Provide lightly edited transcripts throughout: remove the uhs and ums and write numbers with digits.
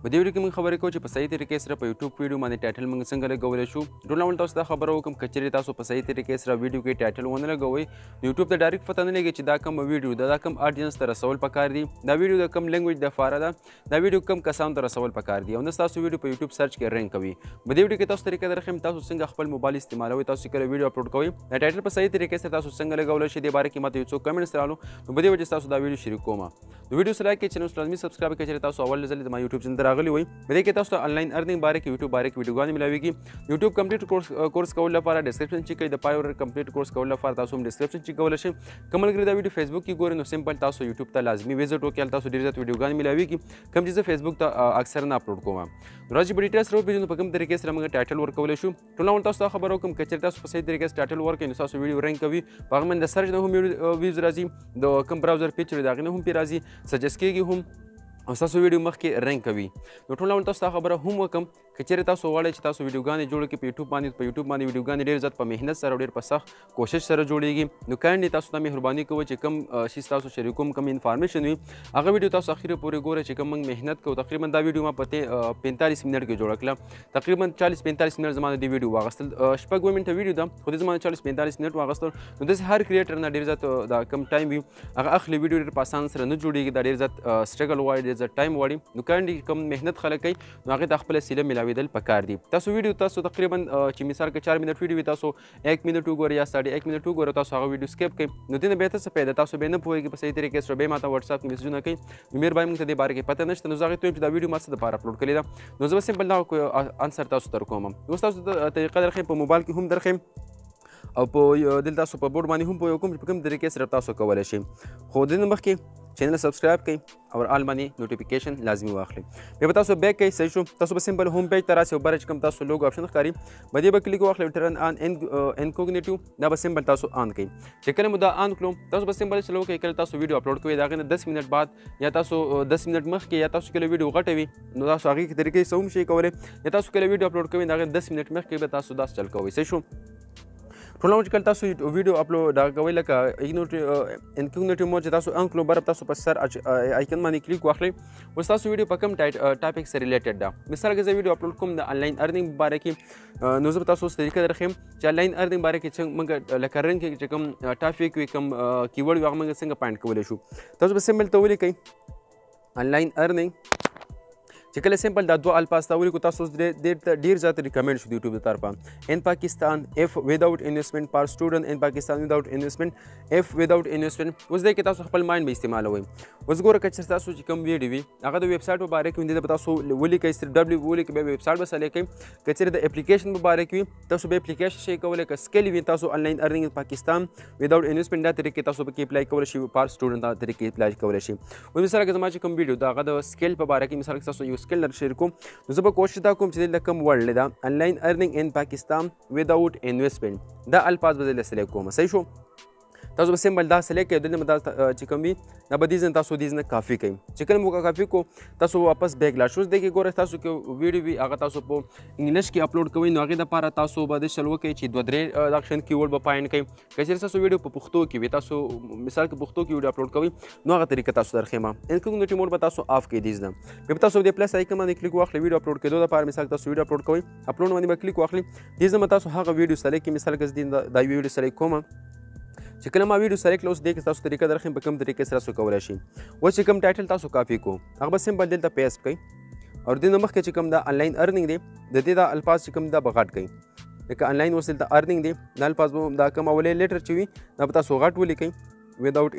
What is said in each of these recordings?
په دې ویډیو کې موږ خبرې کوو چې په صحیح طریقې سره په یوټیوب ویډیو باندې ټایټل موږ څنګه لګولی شو. ټول اول تاسو ته خبره وکړم که چیرې تاسو په صحیح طریقې سره ویډیو کې ټایټل ونه لګوئ نو یوټیوب ته ډایرکټ پته نه لګي چې دا کوم ویډیو ده، دا کوم آډینس ته رسول پکار دي، دا ویډیو د کوم لینګویج دپاره ده، دا ویډیو کوم کسانو ته رسول پکار دي او نه ستاسو ویډیو په یوټیوب سرچ کې رینک کوي. په دې ویډیو کې تاسو طریقه درښیم تاسو څنګه خپل موبایل استعمالوئ، تاسو کله ویډیو اپلوډ کوئ دا ټایټل په صحیح طریقې سره تاسو څنګه لګولی شئ. دې باره کې ماته یو څو کمنټس رالو نو په دې وجه ستاسو دا ویډیو شریک کوم. نو ویډیو سره کې چینل لازمي سبسکرایب کړئ چې تاسو اول ځل زما یوټیوب چینل ته راغلي وئ. په دې کې تاسو ته آنلاین ارنینګ باره کې یوټیوب باره کې ویډیوګانې ملاویږي. یوټیوب کمپلیټ کورس کولو لپاره ډسکرپشن چیک کړئ، د پای ور کمپلیټ کورس کولو لپاره تاسو هم ډسکرپشن چیک کولی شئ. که ملګري دا ویډیو فیسبوک کې ګورئ نو سمپل تاسو یوټیوب ته لازمي وزټ وکړئ، هلته تاسو ډېر زیات ویډیوګانې ملاویږي کوم چې زه فیسبوک ته اکثر نه اپلوډ کوم. نو راځئ په ډیټیل سره وپېژنو په کوم طریقې سره موږ ټایټل ورکولی شو. ټول اول تاسو ته خبره وکړم که چېرې تاسو په صحیح طریقې سره ټایټل ورکړئ نو ستاسو ویډیو رینک کوي، په هغه باندې د سرچ نه هم ویوز راځي، د کوم براوزر پیج چې د هغې نه هم پرې راځي، سجست کېږي هم او ستاسو ویډیو مخکې رینک کوي. نو ټول اول تاسو ته خبره هم وکړم که چیرې تاسو غواړئ چې تاسو ویډیوګانې جوړه کړئ په یوټیوب باندې ویډیوګانې ډېر زیات په محنت سره او ډېر په سخت کوشش سره جوړېږي نو کاینډلي تاسو ته مهرباني کوئ چې کوم شي ستاسو شریکوم کوم انفارمیشن وي هغه ویډیو تاسو اخر پورې ګورئ چې کوم موږ محنت کوو. تقریبا دا ویډیو ما په 45 منټ کې جوړه کړه، تقریبا 40-45 منټ زما د دې ویډیو واغستل، شپږ منټه ویډیو ده خو د زما 40-45 منټ واغستل. نو داسې هر کریټر نه ډېر زیات دا کم ټایم وي هغه اخلي ویډیو ډېر په اسان سره نه جوړېږي، دا ډېر زیات سټرګل غواړي، ډېر زیات ټایم غواړي. نو کاینډلي کوم محنت خلک کوي نو هغې ته خپله سیله میلاوېدل پکار دي. تاسو ویډیو تاسو تقریبا چې مثال که 4 منټ ویډیو وي تاسو 1 منټ وګورئ یا 1.5 منټ وګورئ، تاسو هغه ویډیو سکیپ کړئ نو دې نه بهتر څه پیدا تاسو بیا نه پوهېږئ په صحیح طریقې سره بیا ماته وټساپ کې میسجونه کوئ نو مهرباني موږ ته دې باره کې پته نشته. نو زه هغې ته وایم چې دا ویډیو ما څه دپاره اپلوډ کړې ده نو زه به سمپل دغه انسر تاسو ته درکوم. اوس تاسو ته طریقه درښیم، په موبایل کې هم درښیم او په دلته تاسو په بورډ باندې هم پوه کوم چې په کوم طریقې سره تاسو کولی شئ. خو د دې نه مخکې چینل سبسکرایب کړئ او آل باندې نوټیفیکیشن لازمي واخلئ. بیا به تاسو بیک کوئ، صحیح شو، تاسو به سمپل ہوم پیج ته راسئ او بره چې کوم تاسو لوګو آپشن ښکاري په دې به کلیک واخلئ، ټرن آن انکوګنیټو دا به سمپل تاسو آن کړئ. چې کله مو دا آن کړو تاسو به سمپل چلو کوئ، کله تاسو ویډیو اپلوډ کوئ د هغې نه 10 منټ بعد یا تاسو 10 منټ مخکې یا تاسو کله ویډیو غټه وي نو تاسو هغې طریقې څه هم شئ کولی، یا تاسو کله ویډیو اپلوډ کوئ د هغې 10 منټ مخکې به تاسو داسې چل کوئ. صحیح شو، ټول چې کله تاسو ویډیو اپلوډ کوئ لکه انکوګنیټو مود چې تاسو آن کړو بره تاسو په سر آیکن باندې کلیک واخلئ. اوس تاسو ویډیو په کوم ټاپک سره ریلیټډ ده، مثال که زه ویډیو اپلوډ کوم د آنلاین ارنینګ په باره کې نو زه به تاسو اوس طریقه درښیم چې آنلاین ارنینګ باره کې څنګه موږ لکه رنګ کې چې کوم ټاپک وي کوم کیورډ وي هغه موږ څنګه پاینټ کولی شو. تاسو به سمپل ته ولیکئ آنلاین ارنینګ چې کله سمپل دا دوه الفاظ ته ولیکو تاسو ډېر زیات ریکمنډ شو د یوټیوب د طرفه ان پاکستان اف وداؤٹ انویسټمنټ فار سټوډنټ ان پاکستان وداؤٹ انویسټمنټ اف وداؤٹ انویسټمنټ. اوس دی کې تاسو خپل مایند به استعمالوئ. اوس ګوره که چېرې تاسو چې کوم ویډیو وي هغه د ویب سایټ په باره کې وي دې به تاسو ولیکئ صرف ډبلیو ولیکئ بیا ویب سایټ به سلیکټ کړئ. که چېرې د اپلیکیشن په باره کې وي تاسو به اپلیکیشن شئ کولی، که سکل وي تاسو آنلاین ارنینګ پاکستان وداؤٹ انویسټمنټ دا طریقې تاسو پکې اپلای کولی شئ، فار سټوډنټ دا طریقې اپلای کولی شئ. اوس مثال که زما چې کوم ویډیو د هغه د سکل په باره کې مثال که تاسو یو سکل در شیر کوم نو زه به کوشش دا کوم چې دلته کوم ورډ ده آنلاین ارنینګ ان پاکستان وداؤٹ انویسټمنټ دا الفاظ به دلته سلیکټ کوم. صحیح شو، تاسو به سمبل دا سلیکټ کړئ، دلته به دا چې کوم وي دا به دې ځای تاسو دې ځای کافي کوئ. چې کله مو کافي کو تاسو واپس بیک لاړ شو. دی کې ګوره تاسو کې ویډیو وي هغه تاسو په انګلیش کې اپلوډ کوئ نو هغې دپاره تاسو به د چل وکړئ چې 2-3 دقیقې کیورډ به پاینټ کوئ. که چېرې ستاسو ویډیو په پښتو کې وي تاسو مثال کې پښتو کې ویډیو اپلوډ کوئ نو هغه طریقه تاسو درښیم. انکوګنیټو موډ به تاسو آف کړئ دې ځای، بیا به تاسو د پلس آیکن باندې کلیک واخلئ ویډیو اپلوډ کېدو دپاره. مثال تاسو ویډیو اپلوډ کوئ اپلوډ باندې به کلیک واخلئ، دې ځای به تاسو هغه ویډیو سلیکټ کړئ. مثال که زه دا ویډیو سلیکټ کوم چې کله ما ویډیو سلیکټ کړه اوس دې کې تاسو طریقه درښیم په کوم طریقې سره تاسو کولی شئ. اوس چې کوم ټایټل تاسو کاپي کو هغه به سمپل دلته پیسټ کړئ او دې نه مخکې چې کوم دا آنلاین ارنینګ دی د دې دا الفاظ چې کوم دا به غټ کړئ. لکه آنلاین اوس دلته ارنینګ دی دا الفاظ به دا کوم اولې لیټر چې وي دا به تاسو غټ ولیکئ وداؤټ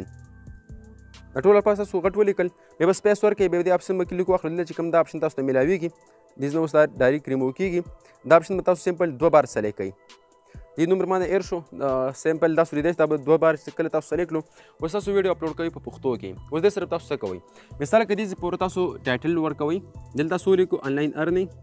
انویسټمنټ. دا ټول الفاظ تاسو غټ ولیکل بیا به سپیس ورکړئ، بیا دې آپشن به کلیک واخلئ دلته چې کوم دا آپشن تاسو ته میلاویږي دې نه اوس دا ډایرکټ ریموو کېږي. دا آپشن به تاسو سمپل 2 بار سلیکټ کړئ. دې نومبر باندې ایر شو سمپل دا سولیدای دا به 2 بار کله تاسو سلیکټ کړو اوس تاسو ویډیو اپلوډ کوئ په پښتو کې. اوس دې صرف تاسو څه کوئ مثال که دې پورې تاسو ټایټل ورکوئ دلته تاسو ولیکو آنلاین ارنینګ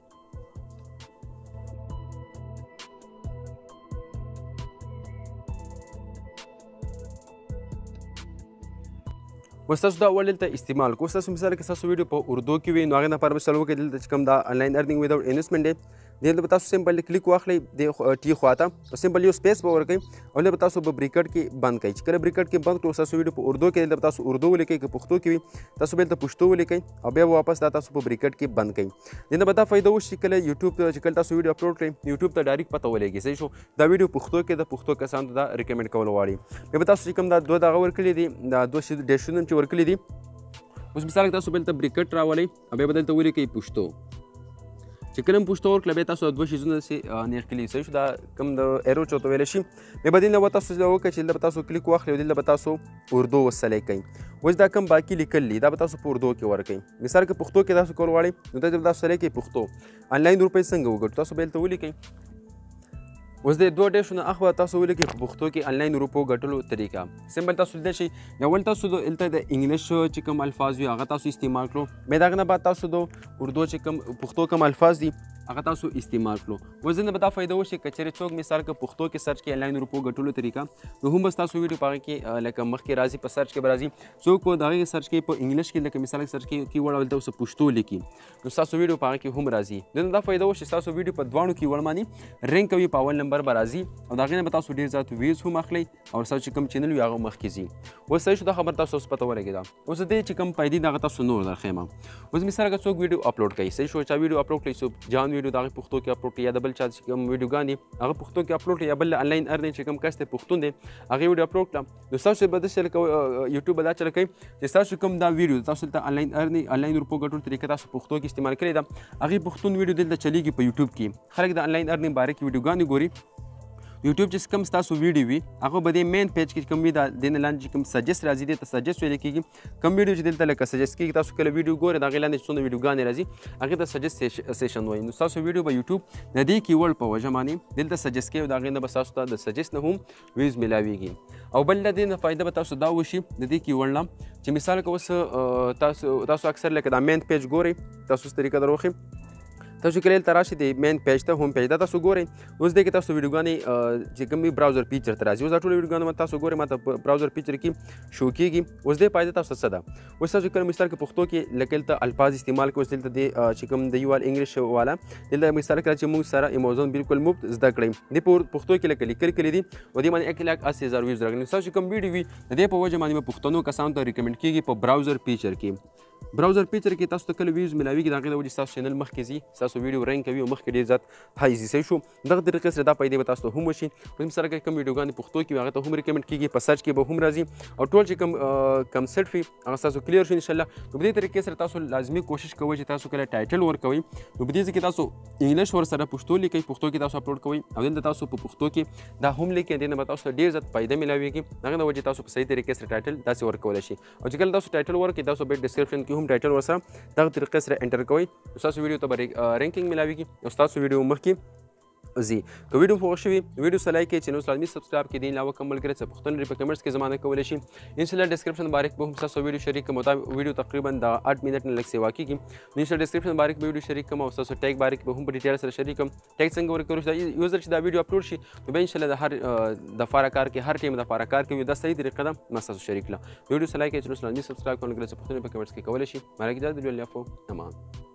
اوس تاسو دا اول دلته استعمال کو. اوس تاسو مثال که تاسو ویډیو په اردو کې وي نو هغې دپاره به چل وکړئ دلته چې کوم دا آنلاین ارنینګ وداؤټ انویسټمنټ دی دلته به تاسو سمپل کلیک واخلئ د ټي خواته سمپل یو سپیس به ورکئ او دلته به تاسو په بریکټ کې بند کړئ چې کله بریکټ کې بند کړو تاسو ویډیو په اردو کې دلته تاسو اردو ولیکئ که پښتو کې وي تاسو به دلته پښتو ولیکئ او بیا واپس دا تاسو په بریکټ کې بند کړئ دلته به دا فایده وشي کله یوټیوب ته چې کله تاسو ویډیو اپلوډ کړئ یوټیوب ته ډایرکټ پته ولګي صحیح شو دا ویډیو پښتو کې د پښتو کسانو ته دا ریکمنډ کول غواړي بیا به تاسو چې کوم دا دوه دغه ورکړي دي دا دوه ډیشونه چې ورکړي دي اوس مثال تاسو بل ته بریکټ راولئ او بیا به دلته ولیکئ پښتو چې کله پښتو ورکړه بیا تاسو دوه شیزونه سې نیغ کلي صحیح شو دا کوم د ایرو چې ورته ویلی شي بیا به دلته به تاسو وکړئ چې دلته به تاسو کلیک واخلئ او دلته به تاسو اردو وسلیکئ اوس دا کوم باقي لیکل دي دا به تاسو په اردو کې ورکئ مثال که پښتو کې تاسو کول غواړئ نو دلته به تاسو سلیکئ پښتو آنلاین روپۍ څنګه وګټو تاسو به دلته ولیکئ اوس د دوه ډیشونه اخوا تاسو ولیکئ په پښتو کې آنلاین روپو ګټلو طریقه سمپل تاسو لیدلی شئ اول تاسو دلته د انګلیش چې کوم الفاظ وي هغه تاسو استعمال کړو بیا د هغه نه بعد تاسو د اردو چې کوم پښتو کوم الفاظ دي هغه تاسو استعمال کړو اوس دلته به دا فایده وشي که چېرې څوک مثال که پښتو کې سرچ کړي آنلاین روپو ګټلو طریقه نو هم بس تاسو ویډیو په هغه کې لکه مخکې راځي په سرچ کې به راځي څوک په دغه کې سرچ کوي په انګلیش کې لکه مثال سرچ کوي کیورډ دلته اوس پښتو لیکي نو ستاسو ویډیو په هغه کې هم راځي دلته دا فایده وشي ستاسو ویډیو په دواړو کیورډ باندې رینک کوي په اول نمبر به راځي او د هغې نه به تاسو ډېر زیات ویوز هم اخلئ او ستاسو چې کوم چینل وي هغه مخکې ځي اوس صحیح شو دا خبر تاسو اوس پته ولګېده اوس د دې چې کوم پیدې دغه تاسو نور درښیم اوس مثال که څوک ویډیو اپلوډ کوي صحیح شو چا ویډیو اپلوډ کړي څوک جان ویډیو د هغې پښتو کې اپلوډ کړي یا د بل چا چې کوم ویډیوګان دي هغه پښتو کې اپلوډ کړي یا بل آنلاین ارنینګ چې کوم کس دی پښتون دی هغې ویډیو اپلوډ کړه نو ستاسو به داسې یوټیوب به دا چله کوي چې ستاسو کوم دا ویډیو تاسو دلته آنلاین روپو ګټلو طریقه تاسو پښتو کې استعمال کړې ده هغې پښتون ویډیو دلته چلیږي په یوټیوب کې خلک د آنلاین ارنینګ باره کې ویډیوګانې ګوري یوټیوب چې کوم ستاسو ویډیو وي هغه به د مین پیج کې کوم وي د دې نه لاندې چې کوم سجست راځي دې ته سجست ویل کېږي کوم ویډیو چې دلته لکه سجست کېږي تاسو کله ویډیو ګورئ د هغې لاندې څومره ویډیوګانې راځي هغې ته سجست سیشن وایي نو ستاسو ویډیو به یوټیوب د دې کیورډ په وجه باندې دلته سجست کوي او د هغې نه به ستاسو ته د سجست نه هم ویوز میلاویږي او بل د دې نه فایده به تاسو دا وشي د دې کیورډ نه چې مثال که اوس تاسو اکثر لکه دا مین پیج ګورئ تاسو اوس طریقه در وښیم تاسو کله دلته راشئ د مین پیج ته هوم پیج دا تاسو ګورئ اوس دې کې تاسو ویډیوګانې چې کوم وي براوزر پیچر ته راځي اوس دا ټوله ویډیوګانې تاسو ګورئ ماته په براوزر پیچر کې شو کېږي اوس دې فایده تاسو څه ده اوس تاسو کله مثال کې پښتو کې لکه دلته الفاظ استعمال کوئ اوس دلته د چې کوم د یو انګلیش والا دلته مثال کله چې موږ سره امازون بالکل مفت زده کړئ دې په پښتو کې لکه لیکل کړي دي او دې باندې 1,80,000 ویوز راغلي ستاسو کوم ویډیو وي د دې په وجه باندې به پښتنو کسانو ته ریکمنډ کېږي په براوزر پیچر کې براوزر پیچر کې تاسو ته کله ویوز میلاویږي د هغې د وجې ستاسو چینل مخکې ځي ستاسو ویډیو رینک کوي او مخکې ډېر زیات های ځي صحیح شو دغه طریقې سره دا پیدې به تاسو ته هم وشي اوس مثال که کوم ویډیوګانې پښتو کې وي هغه ته هم ریکمنډ کېږي په سرچ کې به هم راځي او ټول چې کوم کنسپټ وي هغه ستاسو کلیر شو انشاءالله نو په دې طریقې سره تاسو لازمي کوشش کوئ چې تاسو کله ټایټل ورکوئ نو په دې ځای کې تاسو انګلیش ورسره پښتو لیکئ پښتو کې تاسو اپلوډ کوئ او دلته تاسو په پښتو کې دا هم لیکئ دې نه به تاسو ته ډېر زیات فایده میلاویږي د هغې د وجې تاسو په صحیح طریقې سره ټایټل داسې ورکولی شي او چې کله تاسو ټایټل ورکړئ تاسو به ډسکرپشن کې هم ټایټل ورسره دغه طریقې سره انټر کوئ ستاسو ویډیو ته به رینکینګ میلاویږي او ستاسو ویډیو مخکې ځي که ویډیو خوښ شوي ویډیو سره لایک کړئ چینل لازمي سبسکرایب کړئ دې علاوه کوم ملګري څه پوښتنه لري په کمنټس کې زما نه کولی شي انشاءالله ډسکرپشن باره کې به هم ستاسو ویډیو شریک کړم او دا ویډیو تقریبا د 8 منټ نه لږ سیوا کېږي نو انشاءالله ډسکرپشن باره کې به ویډیو شریک کړم او ستاسو ټیګ باره کې به هم په ډیټیل سره شریک کړم ټیګ څنګه ورکولی شو یو ځل چې دا ویډیو اپلوډ شي نو بیا انشاءالله د هر دفاره کار کې هر ټیم دپاره کار کوي دا صحیح طریقه ده ما ستاسو شریک کړه ویډیو سره لایک کړئ چینل لازمي سبسکرایب کوم ملګري څه پوښتنه په کمنټس کې کولی شي مالک اجازه د ویډیو لیافو امان